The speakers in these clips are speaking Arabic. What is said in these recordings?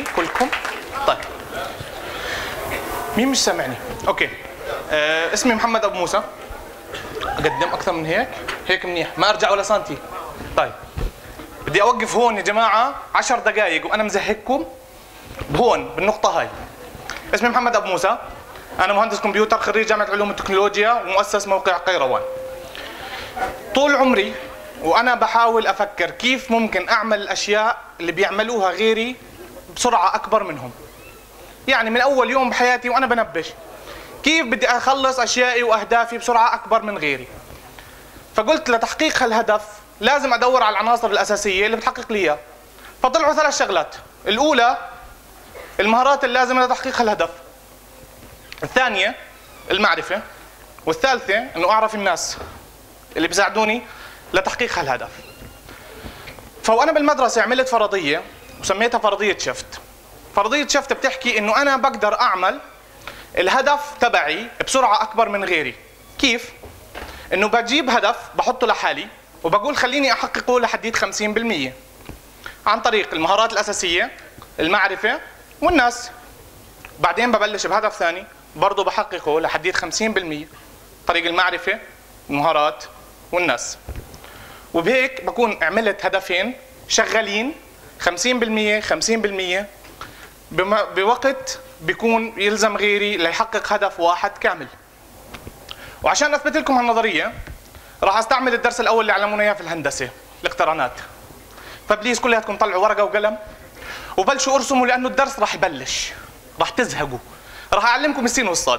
كلكم؟ طيب مين مش سامعني؟ اوكي. اسمي محمد ابو موسى. اقدم اكثر من هيك؟ هيك منيح، ما ارجع ولا سنتي. طيب بدي اوقف هون يا جماعه 10 دقائق وانا مزهقكم بهون بالنقطه هاي. اسمي محمد ابو موسى، انا مهندس كمبيوتر خريج جامعه علوم التكنولوجيا ومؤسس موقع قيروان. طول عمري وانا بحاول افكر كيف ممكن اعمل الاشياء اللي بيعملوها غيري بسرعه اكبر منهم. يعني من اول يوم بحياتي وانا بنبش كيف بدي اخلص اشيائي واهدافي بسرعه اكبر من غيري. فقلت لتحقيق هالهدف لازم ادور على العناصر الاساسيه اللي بتحقق لي اياه. فطلعوا 3 شغلات. الاولى المهارات اللازمه لتحقيق هالهدف. الثانيه المعرفه. والثالثه انه اعرف الناس اللي بيساعدوني لتحقيق هالهدف. فوانا بالمدرسه عملت فرضيه وسميتها فرضيه شفت. فرضيه شفت بتحكي انه انا بقدر اعمل الهدف تبعي بسرعه اكبر من غيري. كيف؟ انه بجيب هدف بحطه لحالي وبقول خليني احققه لحديت 50% عن طريق المهارات الاساسيه، المعرفه والناس. بعدين ببلش بهدف ثاني برضه بحققه لحديت 50% طريق المعرفه، المهارات والناس. وبهيك بكون عملت هدفين شغالين 50% 50% بوقت بيكون يلزم غيري ليحقق هدف واحد كامل. وعشان اثبت لكم هالنظريه راح استعمل الدرس الاول اللي علمونا اياه في الهندسه، الاقترانات. فبليز كلياتكم طلعوا ورقه وقلم وبلشوا ارسموا لانه الدرس راح يبلش، راح تزهقوا. راح اعلمكم السين والصاد.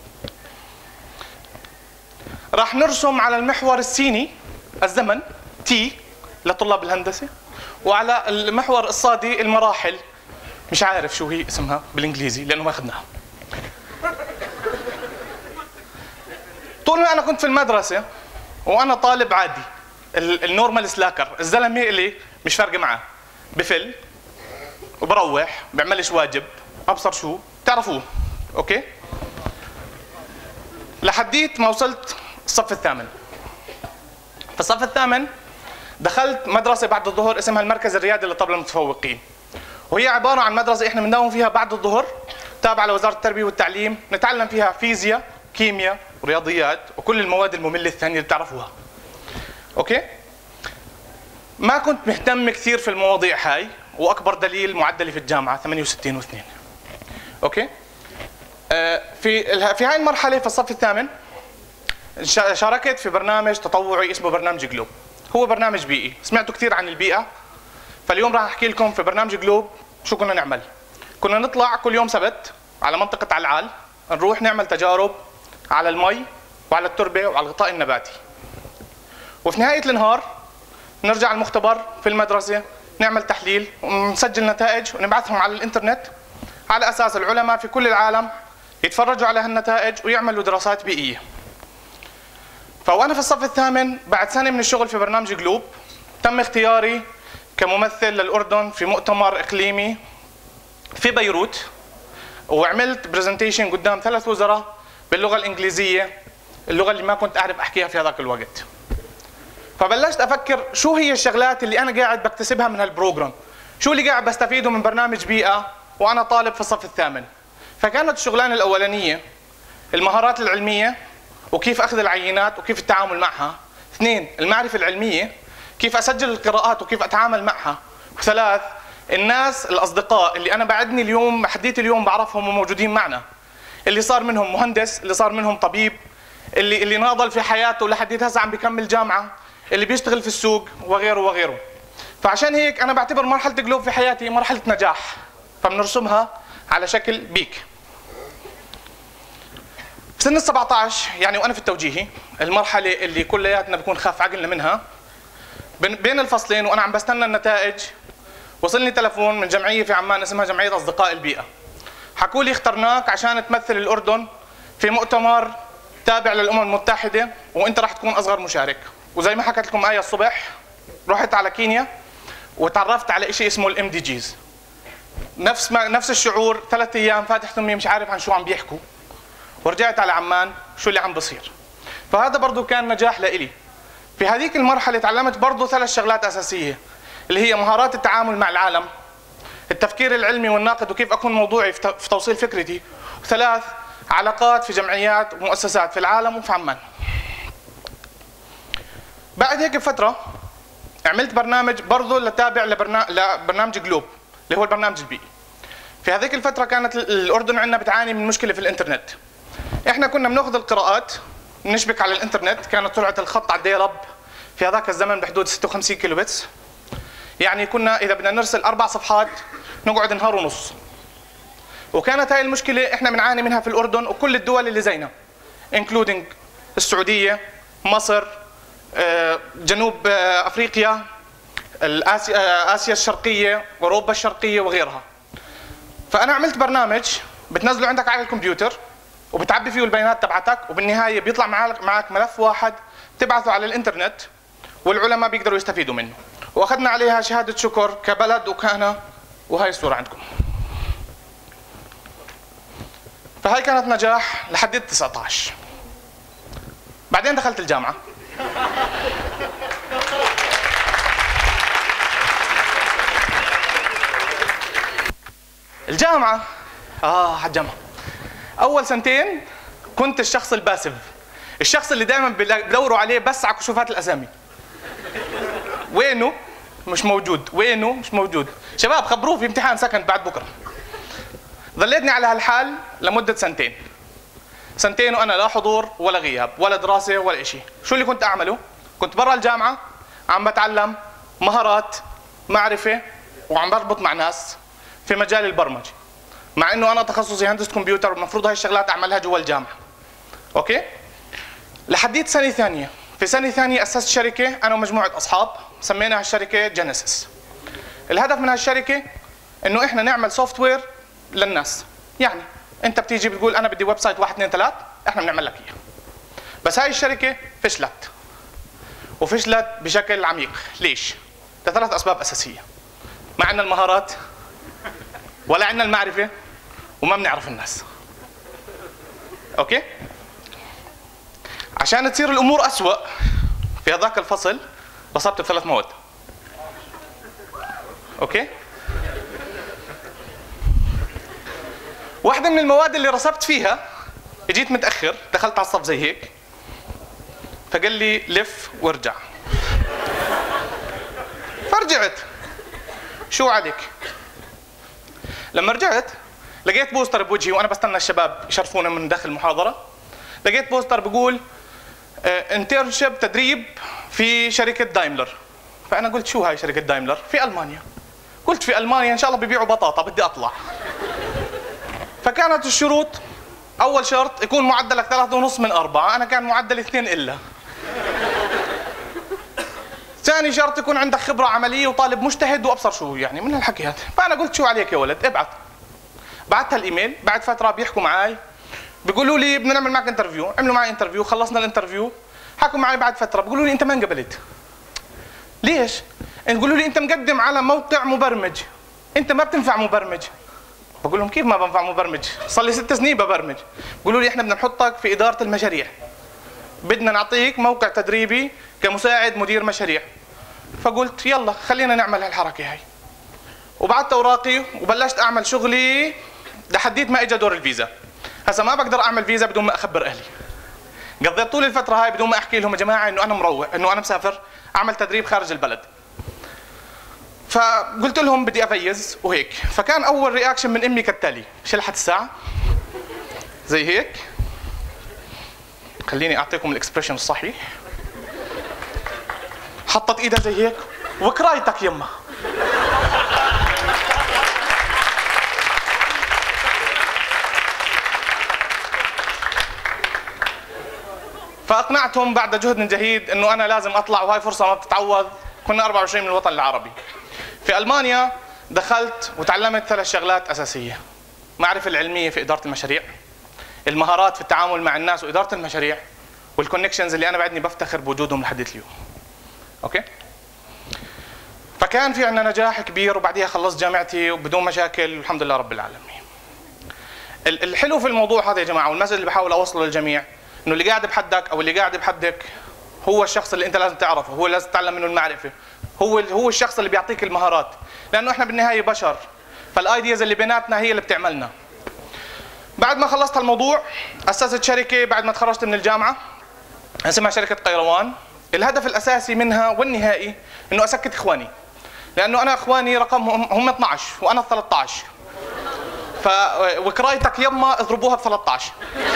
راح نرسم على المحور السيني الزمن تي لطلاب الهندسه، وعلى المحور الصادي المراحل، مش عارف شو هي اسمها بالانجليزي لانه ما اخذناها. طول ما انا كنت في المدرسه وانا طالب عادي النورمال سلاكر، الزلمه اللي مش فارقه معاه، بفل وبروح بعملش واجب ابصر شو بتعرفوه. اوكي؟ لحديت ما وصلت الصف الثامن. في الصف الثامن دخلت مدرسه بعد الظهر اسمها المركز الريادي للطلبه المتفوقين، وهي عباره عن مدرسه احنا بنداوم فيها بعد الظهر، تابعه لوزاره التربيه والتعليم، نتعلم فيها فيزياء، كيمياء ورياضيات وكل المواد الممله الثانيه اللي بتعرفوها. اوكي؟ ما كنت مهتم كثير في المواضيع هاي، واكبر دليل معدلي في الجامعه 68 و2. اوكي؟ في هاي المرحله في الصف الثامن شاركت في برنامج تطوعي اسمه برنامج جلوب. هو برنامج بيئي، سمعتوا كثير عن البيئه. فاليوم راح احكي لكم في برنامج جلوب شو كنا نعمل. كنا نطلع كل يوم سبت على منطقه علعال، نروح نعمل تجارب على المي وعلى التربه وعلى الغطاء النباتي. وفي نهايه النهار نرجع المختبر في المدرسه، نعمل تحليل ونسجل نتائج ونبعثهم على الانترنت، على اساس العلماء في كل العالم يتفرجوا على هالنتائج ويعملوا دراسات بيئيه. فوانا في الصف الثامن بعد سنه من الشغل في برنامج جلوب تم اختياري كممثل للاردن في مؤتمر اقليمي في بيروت، وعملت برزنتيشن قدام 3 وزراء باللغه الانجليزيه، اللغه اللي ما كنت اعرف احكيها في هذاك الوقت. فبلشت افكر شو هي الشغلات اللي انا قاعد بكتسبها من هالبروجرام، شو اللي قاعد بستفيده من برنامج بيئه وانا طالب في الصف الثامن. فكانت الشغلانه الاولانيه المهارات العلميه وكيف اخذ العينات وكيف التعامل معها. 2 المعرفه العلميه، كيف اسجل القراءات وكيف اتعامل معها. 3 الناس الاصدقاء اللي انا بعدني اليوم حديت اليوم بعرفهم وموجودين معنا، اللي صار منهم مهندس، اللي صار منهم طبيب، اللي ناضل في حياته لحديت هسه عم بيكمل جامعه، اللي بيشتغل في السوق وغيره وغيره. فعشان هيك انا بعتبر مرحله جلوب في حياتي مرحله نجاح، فبنرسمها على شكل بيك. في سن ال 17 يعني وانا في التوجيهي، المرحله اللي كلياتنا بكون خاف عقلنا منها، بين الفصلين وانا عم بستنى النتائج وصلني تلفون من جمعيه في عمان اسمها جمعيه اصدقاء البيئه. حكوا لي اخترناك عشان تمثل الاردن في مؤتمر تابع للامم المتحده وانت راح تكون اصغر مشارك. وزي ما حكيت لكم آية الصبح رحت على كينيا وتعرفت على شيء اسمه الام دي جيز. نفس الشعور، 3 ايام فاتح ثمي مش عارف عن شو عم بيحكوا، ورجعت على عمان شو اللي عم بصير. فهذا برضه كان نجاح لإلي. في هذيك المرحله تعلمت برضه 3 شغلات اساسيه اللي هي مهارات التعامل مع العالم، التفكير العلمي والناقد وكيف أكون موضوعي في توصيل فكرتي. وثلاث، علاقات في جمعيات ومؤسسات في العالم وفي عمان. بعد هيك بفترة عملت برنامج برضه لتابع لبرنامج جلوب اللي هو البرنامج البيئي. في هذيك الفترة كانت الأردن عندنا بتعاني من مشكلة في الإنترنت. إحنا كنا بناخذ القراءات نشبك على الإنترنت، كانت سرعة الخط على الديال-أب في هذاك الزمن بحدود 56 كيلو بتس. يعني كنا إذا بدنا نرسل 4 صفحات نقعد نهار ونص. وكانت هاي المشكلة إحنا بنعاني منها في الأردن وكل الدول اللي زينا including السعودية، مصر، جنوب أفريقيا، آسيا الشرقية، أوروبا الشرقية وغيرها. فأنا عملت برنامج بتنزله عندك على الكمبيوتر وبتعبي فيه البيانات تبعتك، وبالنهاية بيطلع معك ملف واحد تبعثه على الإنترنت والعلماء بيقدروا يستفيدوا منه. وأخذنا عليها شهادة شكر كبلد وكأنا، وهي الصورة عندكم. فهي كانت نجاح لحد 19. بعدين دخلت الجامعة. الجامعة الجامعة أول سنتين كنت الشخص الباسف، الشخص اللي دائما بدوروا عليه بس على كشوفات الأسامي. وينه؟ مش موجود. وينه؟ مش موجود. شباب خبروه في امتحان سكند بعد بكرة. ظليتني على هالحال لمدة سنتين وأنا لا حضور ولا غياب ولا دراسة ولا إشي. شو اللي كنت أعمله؟ كنت برا الجامعة عم بتعلم مهارات، معرفة، وعم بربط مع ناس في مجال البرمجة، مع إنه أنا تخصصي هندسة كمبيوتر والمفروض هاي الشغلات أعملها جوا الجامعة. أوكي؟ لحديت سنة ثانية. في سنة ثانية أسست شركة أنا ومجموعة أصحاب سميناها الشركة جينيسيس. الهدف من هالشركة إنه إحنا نعمل سوفت وير للناس. يعني أنت بتيجي بتقول أنا بدي ويب سايت 1 2 3، إحنا بنعمل لك إياه. بس هاي الشركة فشلت. وفشلت بشكل عميق. ليش؟ ل3 أسباب أساسية. ما عندنا المهارات ولا عندنا المعرفة وما بنعرف الناس. أوكي؟ عشان تصير الأمور أسوأ في هذاك الفصل رسبت ب3 مواد. أوكي؟ واحدة من المواد اللي رسبت فيها اجيت متأخر، دخلت على الصف زي هيك، فقال لي لف وارجع. فرجعت. شو عليك؟ لما رجعت لقيت بوستر بوجهي وانا بستنى الشباب يشرفونا من داخل المحاضرة. لقيت بوستر بقول انترنشيب تدريب في شركة دايملر. فأنا قلت شو هاي شركة دايملر؟ في ألمانيا. قلت في ألمانيا إن شاء الله بيبيعوا بطاطا، بدي أطلع. فكانت الشروط: أول شرط يكون معدلك 3.5 من 4، أنا كان معدلي 2 إلا. ثاني شرط يكون عندك خبرة عملية وطالب مجتهد وأبصر شو يعني من هالحكي هذا. فأنا قلت شو عليك يا ولد، ابعت. بعتها الإيميل. بعد فترة بيحكوا معي بيقولوا لي بدنا نعمل معك انترفيو. عملوا معي انترفيو، خلصنا الانترفيو. حكوا معي بعد فترة بيقولوا لي أنت ما انقبلت. ليش؟ يقولوا لي أنت مقدم على موقع مبرمج، أنت ما بتنفع مبرمج. بقول لهم كيف ما بنفع مبرمج؟ صار لي 6 سنين ببرمج. بيقولوا لي احنا بدنا نحطك في إدارة المشاريع، بدنا نعطيك موقع تدريبي كمساعد مدير مشاريع. فقلت يلا خلينا نعمل هالحركة هاي. وبعثت أوراقي وبلشت أعمل شغلي لحديت ما إجا دور الفيزا. هسا ما بقدر أعمل فيزا بدون ما أخبر أهلي. قضيت طول الفترة هاي بدون ما أحكي لهم يا جماعة إنه أنا مروح، إنه أنا مسافر أعمل تدريب خارج البلد. فقلت لهم بدي أفيز وهيك. فكان أول رياكشن من أمي كالتالي: شلحت الساعة زي هيك. خليني أعطيكم الإكسبريشن الصحيح. حطت إيدها زي هيك: وكرايتك يما. فأقنعتهم بعد جهد جهيد إنه أنا لازم أطلع وهاي فرصة ما بتتعوض. كنا 24 من الوطن العربي. في ألمانيا دخلت وتعلمت 3 شغلات أساسية: معرفة العلمية في إدارة المشاريع، المهارات في التعامل مع الناس وإدارة المشاريع، والكونكشنز اللي أنا بعدني بفتخر بوجودهم لحد اليوم. أوكي؟ فكان في عندنا نجاح كبير، وبعديها خلصت جامعتي وبدون مشاكل والحمد لله رب العالمين. الحلو في الموضوع هذا يا جماعة، والمسج اللي بحاول أوصله للجميع، إنه اللي قاعد بحدك أو اللي قاعد بحدك هو الشخص اللي أنت لازم تعرفه، هو لازم تتعلم منه المعرفة، هو الشخص اللي بيعطيك المهارات. لأنه إحنا بالنهاية بشر، فالايدياز اللي بيناتنا هي اللي بتعملنا. بعد ما خلصت هالموضوع اسست شركه بعد ما تخرجت من الجامعه اسمها شركه قيروان. الهدف الاساسي منها والنهائي انه اسكت اخواني، لانه انا اخواني رقمهم هم 12 وانا 13. وكرايتك يما اضربوها ب 13.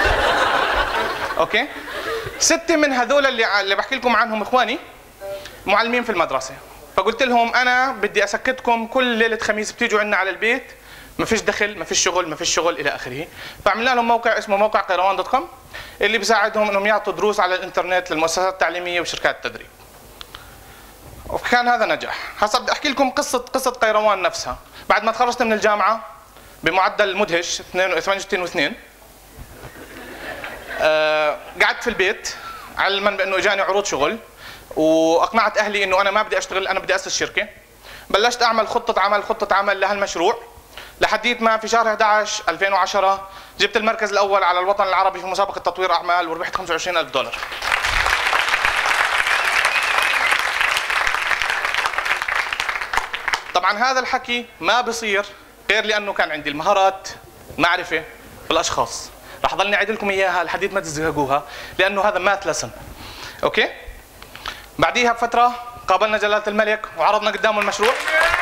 اوكي؟ 6 من هذول اللي بحكي لكم عنهم اخواني معلمين في المدرسه. فقلت لهم انا بدي اسكتكم كل ليله خميس بتيجوا عندنا على البيت، ما فيش دخل، ما فيش شغل، ما فيش شغل الى اخره. فعملنا لهم موقع اسمه موقع قيروان.com اللي بيساعدهم انهم يعطوا دروس على الانترنت للمؤسسات التعليميه وشركات التدريب. وكان هذا نجاح. هسه بدي احكي لكم قصه قيروان نفسها. بعد ما تخرجت من الجامعه بمعدل مدهش 68.2 قعدت في البيت علما بانه اجاني عروض شغل، واقنعت اهلي انه انا ما بدي اشتغل، انا بدي اسس شركه. بلشت اعمل خطه عمل لهالمشروع لحديت ما في شهر 11 2010 جبت المركز الاول على الوطن العربي في مسابقه تطوير اعمال وربحت $25,000. طبعا هذا الحكي ما بصير غير لانه كان عندي المهارات، معرفه بالاشخاص. رح ضلني اعيد لكم اياها لحديت ما تزهقوها لانه هذا ماث لسن. اوكي؟ بعديها بفتره قابلنا جلاله الملك وعرضنا قدامه المشروع.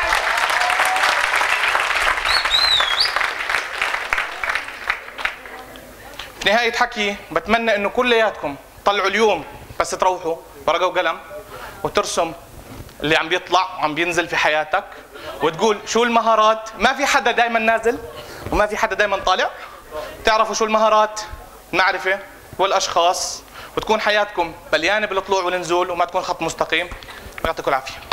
في نهايه حكي بتمنى انه كلياتكم طلعوا اليوم بس تروحوا ورقه وقلم وترسم اللي عم بيطلع وعم بينزل في حياتك، وتقول شو المهارات. ما في حدا دائما نازل وما في حدا دائما طالع. تعرفوا شو المهارات، المعرفه والاشخاص، وتكون حياتكم مليانه بالطلوع والنزول وما تكون خط مستقيم. يعطيكم العافيه.